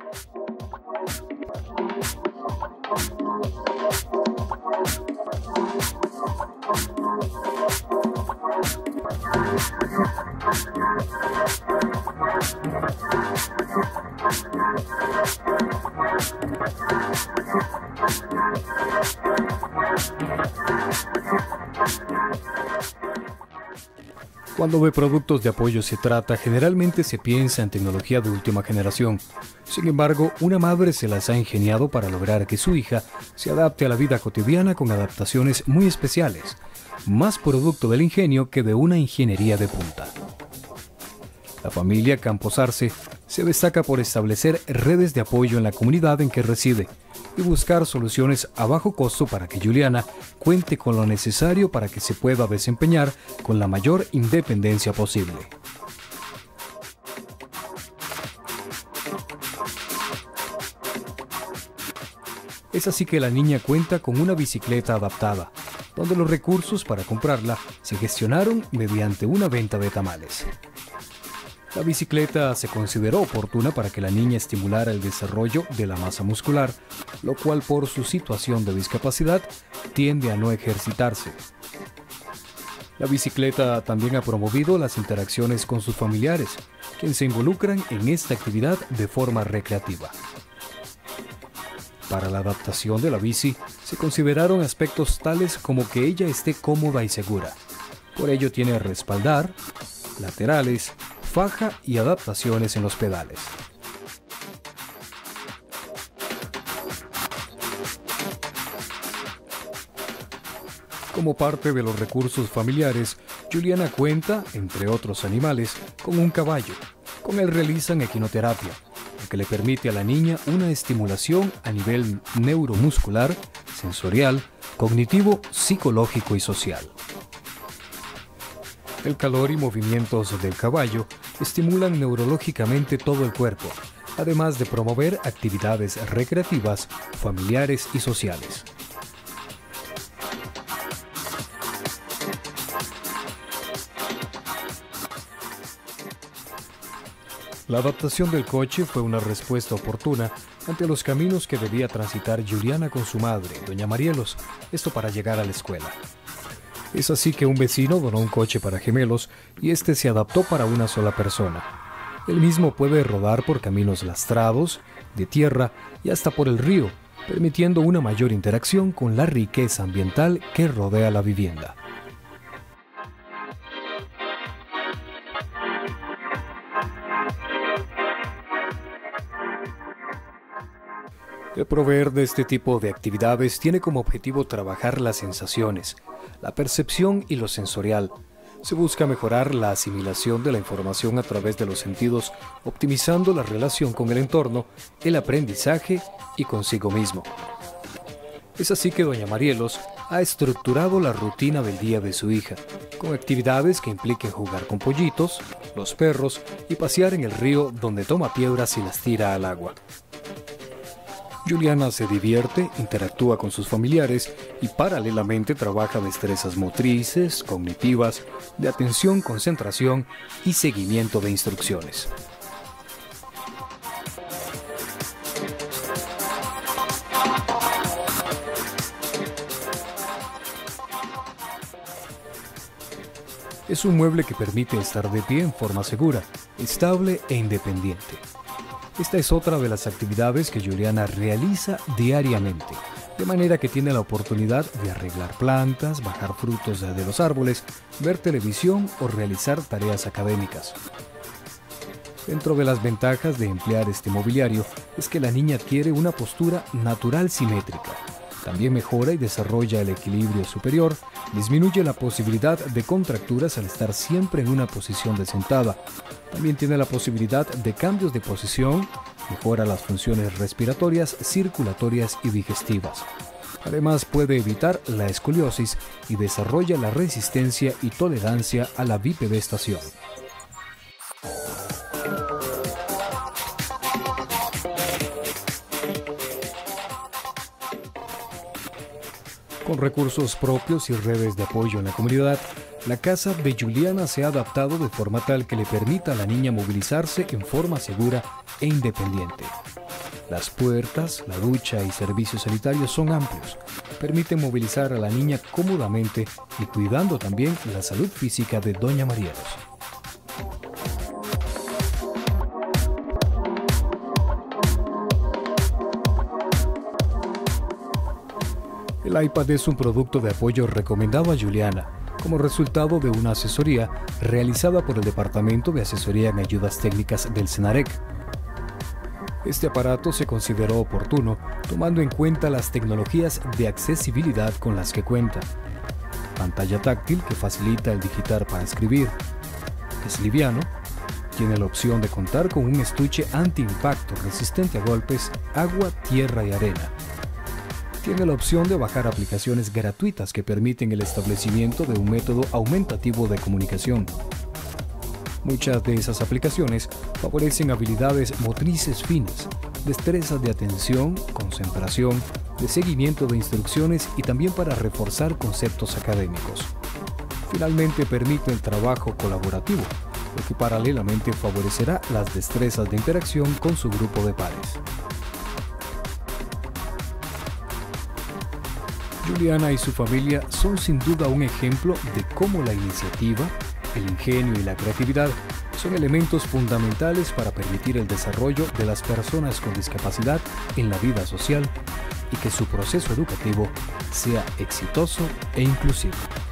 Cuando de productos de apoyo se trata, generalmente se piensa en tecnología de última generación. Sin embargo, una madre se las ha ingeniado para lograr que su hija se adapte a la vida cotidiana con adaptaciones muy especiales, más producto del ingenio que de una ingeniería de punta. La familia Campos Arce se destaca por establecer redes de apoyo en la comunidad en que reside y buscar soluciones a bajo costo para que Juliana cuente con lo necesario para que se pueda desempeñar con la mayor independencia posible. Es así que la niña cuenta con una bicicleta adaptada, donde los recursos para comprarla se gestionaron mediante una venta de tamales. La bicicleta se consideró oportuna para que la niña estimulara el desarrollo de la masa muscular, lo cual por su situación de discapacidad tiende a no ejercitarse. La bicicleta también ha promovido las interacciones con sus familiares, quienes se involucran en esta actividad de forma recreativa. Para la adaptación de la bici, se consideraron aspectos tales como que ella esté cómoda y segura. Por ello tiene respaldar, laterales, faja y adaptaciones en los pedales. Como parte de los recursos familiares, Juliana cuenta, entre otros animales, con un caballo. Con él realizan equinoterapia, lo que le permite a la niña una estimulación a nivel neuromuscular, sensorial, cognitivo, psicológico y social. El calor y movimientos del caballo estimulan neurológicamente todo el cuerpo, además de promover actividades recreativas, familiares y sociales. La adaptación del coche fue una respuesta oportuna ante los caminos que debía transitar Juliana con su madre, doña Marielos, esto para llegar a la escuela. Es así que un vecino donó un coche para gemelos y este se adaptó para una sola persona. El mismo puede rodar por caminos lastrados, de tierra y hasta por el río, permitiendo una mayor interacción con la riqueza ambiental que rodea la vivienda. El proveer de este tipo de actividades tiene como objetivo trabajar las sensaciones, la percepción y lo sensorial. Se busca mejorar la asimilación de la información a través de los sentidos, optimizando la relación con el entorno, el aprendizaje y consigo mismo. Es así que doña Marielos ha estructurado la rutina del día de su hija, con actividades que impliquen jugar con pollitos, los perros y pasear en el río donde toma piedras y las tira al agua. Juliana se divierte, interactúa con sus familiares y paralelamente trabaja destrezas motrices, cognitivas, de atención, concentración y seguimiento de instrucciones. Es un mueble que permite estar de pie en forma segura, estable e independiente. Esta es otra de las actividades que Juliana realiza diariamente, de manera que tiene la oportunidad de arreglar plantas, bajar frutos de los árboles, ver televisión o realizar tareas académicas. Dentro de las ventajas de emplear este mobiliario es que la niña adquiere una postura natural simétrica. También mejora y desarrolla el equilibrio superior, disminuye la posibilidad de contracturas al estar siempre en una posición de sentada. También tiene la posibilidad de cambios de posición, mejora las funciones respiratorias, circulatorias y digestivas. Además puede evitar la escoliosis y desarrolla la resistencia y tolerancia a la bipedestación. Con recursos propios y redes de apoyo en la comunidad, La casa de Juliana se ha adaptado de forma tal que le permita a la niña movilizarse en forma segura e independiente. Las puertas, la ducha y servicios sanitarios son amplios. Permiten movilizar a la niña cómodamente y cuidando también la salud física de Doña Marielos. El iPad es un producto de apoyo recomendado a Juliana como resultado de una asesoría realizada por el Departamento de Asesoría en Ayudas Técnicas del SENAREC. Este aparato se consideró oportuno tomando en cuenta las tecnologías de accesibilidad con las que cuenta. Pantalla táctil que facilita el digitar para escribir. Es liviano. Tiene la opción de contar con un estuche anti-impacto resistente a golpes, agua, tierra y arena. Tiene la opción de bajar aplicaciones gratuitas que permiten el establecimiento de un método aumentativo de comunicación. Muchas de esas aplicaciones favorecen habilidades motrices finas, destrezas de atención, concentración, de seguimiento de instrucciones y también para reforzar conceptos académicos. Finalmente permite el trabajo colaborativo, lo que paralelamente favorecerá las destrezas de interacción con su grupo de pares. Juliana y su familia son sin duda un ejemplo de cómo la iniciativa, el ingenio y la creatividad son elementos fundamentales para permitir el desarrollo de las personas con discapacidad en la vida social y que su proceso educativo sea exitoso e inclusivo.